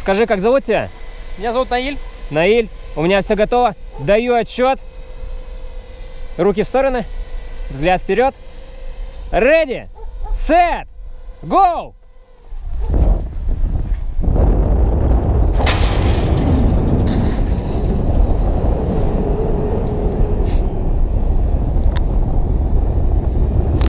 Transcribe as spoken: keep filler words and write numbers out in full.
Скажи, как зовут тебя? Меня зовут Наиль. Наиль, у меня все готово. Даю отсчет. Руки в стороны. Взгляд вперед. Ready, set, go!